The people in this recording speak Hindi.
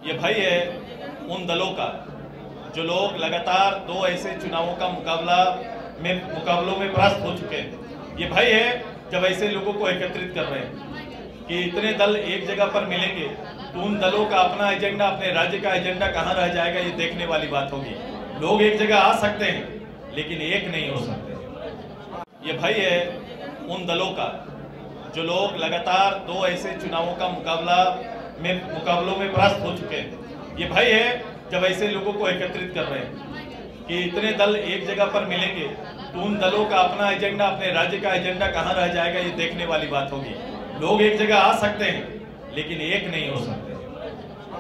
ये भय है उन दलों का जो लोग लगातार दो ऐसे चुनावों का मुकाबलों में परास्त हो चुके हैं। ये भय है जब ऐसे लोगों को एकत्रित कर रहे हैं कि इतने दल एक जगह पर मिलेंगे तो उन दलों का अपना एजेंडा, अपने राज्य का एजेंडा कहाँ रह जाएगा, ये देखने वाली बात होगी। लोग एक जगह आ सकते हैं लेकिन एक नहीं हो सकते। ये भय है उन दलों का जो लोग लगातार दो ऐसे चुनावों का मुकाबलों में परास्त हो चुके हैं। ये भय है जब ऐसे लोगों को एकत्रित कर रहे हैं कि इतने दल एक जगह पर मिलेंगे तो उन दलों का अपना एजेंडा, अपने राज्य का एजेंडा कहाँ रह जाएगा, ये देखने वाली बात होगी। लोग एक जगह आ सकते हैं लेकिन एक नहीं हो सकते।